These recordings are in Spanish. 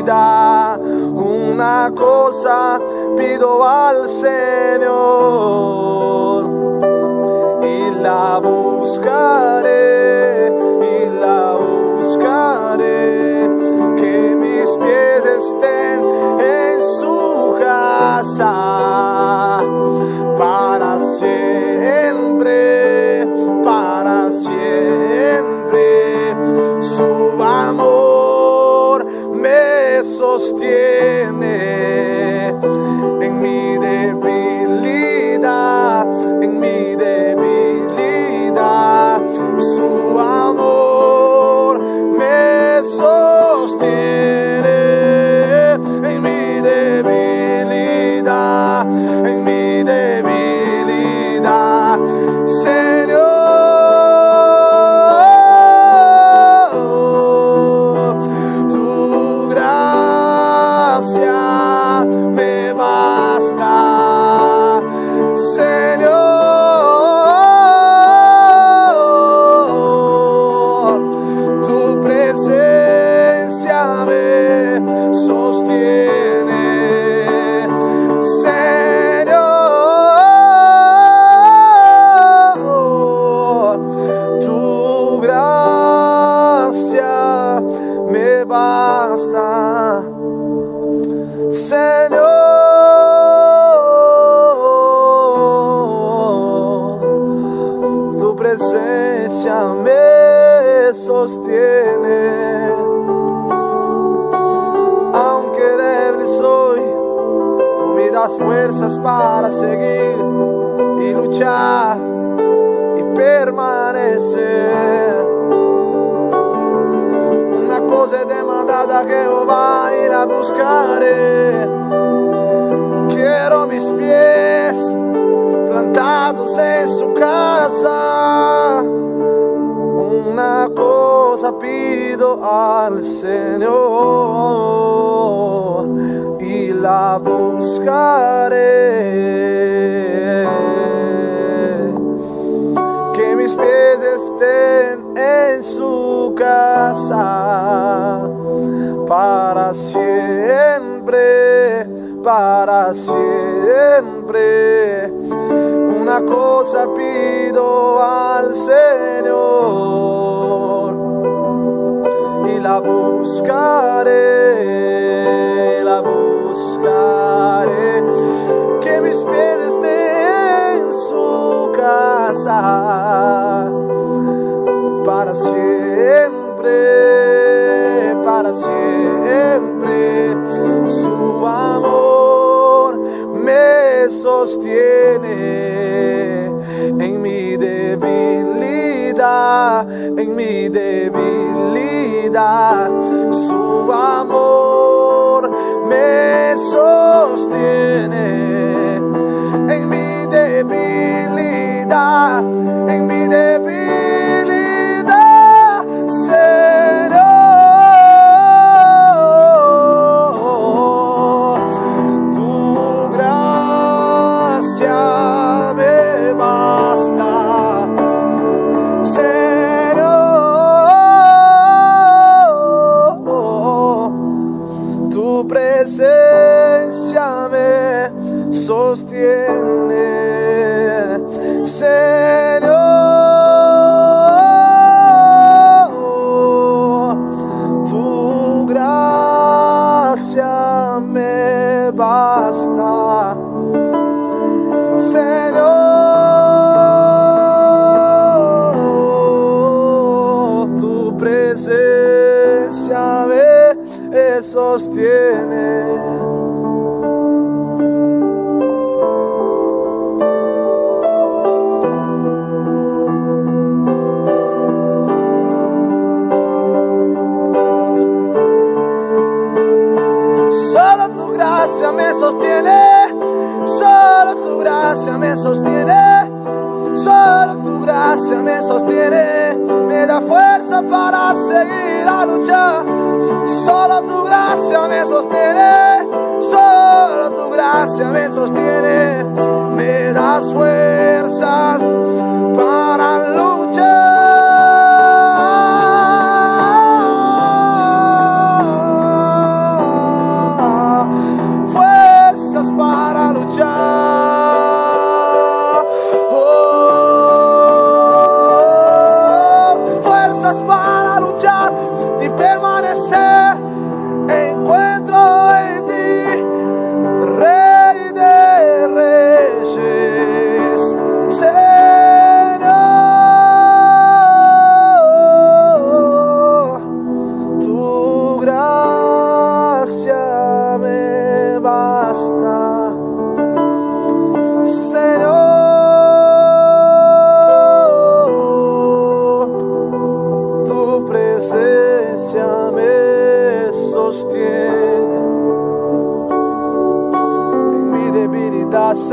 vida. Una cosa pido al Señor y la buscaré, que mis pies estén en su casa para siempre, para siempre. Su amor me sostiene en mi debilidad, en mi debilidad. Su amor me sostiene en mi debilidad, en mi debilidad. Señor, tu gracia me basta. Señor, tu presencia me sostiene. Señor, tu gracia me basta. Señor, tu presencia me sostiene. Aunque débil soy, tú me das fuerzas para seguir y luchar y permanecer. Una cosa he demandado a Jehová y la buscaré. Quiero mis pies plantados en su casa. Una cosa pido al Señor y la buscaré, que mis pies estén en su casa para siempre, para siempre. Una cosa pido al Señor y la buscaré, que mis pies estén en su casa para siempre, para siempre. Su amor me sostiene en mi debilidad, en mi debilidad. Su amor me sostiene en mi debilidad, en mi debilidad. Señor, tu gracia me basta. Señor, tu presencia me sostiene. Señor, tu gracia me basta. Señor, tu presencia me sostiene. Solo tu gracia me sostiene, solo tu gracia me sostiene, solo tu gracia me sostiene, me da fuerza para seguir a luchar. Solo tu gracia me sostiene, solo tu gracia me sostiene, me das fuerzas para luchar.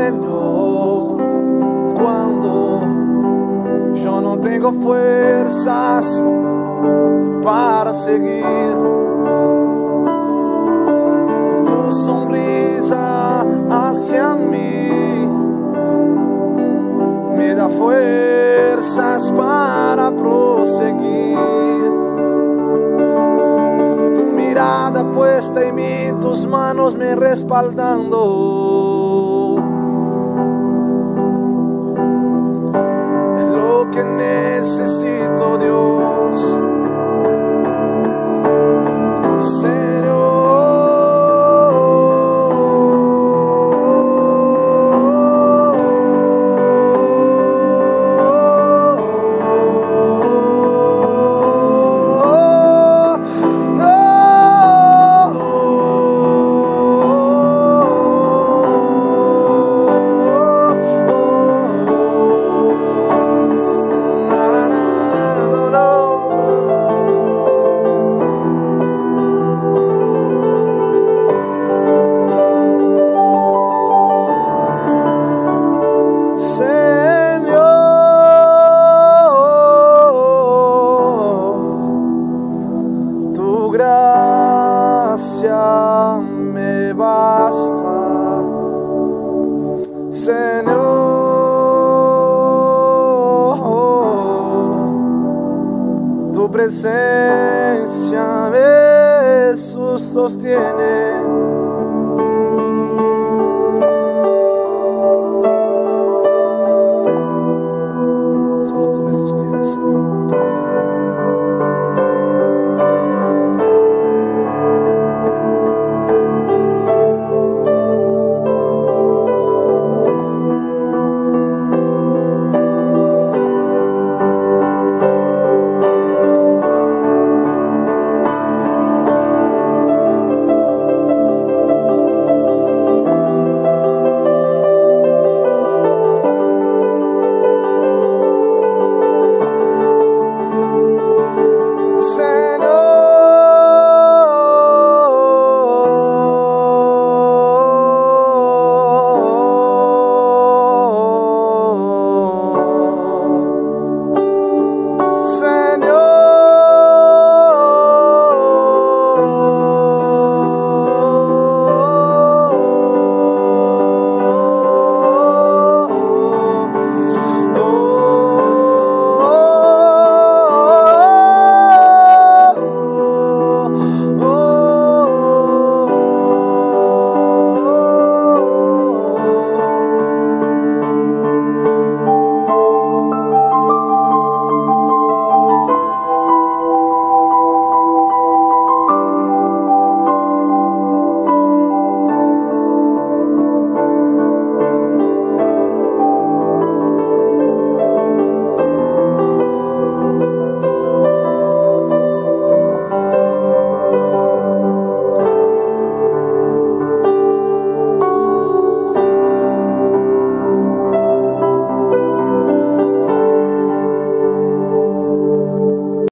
Señor, cuando yo no tengo fuerzas para seguir. Tu sonrisa hacia mí me da fuerzas para proseguir. Tu mirada puesta en mí, tus manos me respaldando. Es lo que necesito, Dios. Gracia me basta, Señor. Tu presencia me sostiene.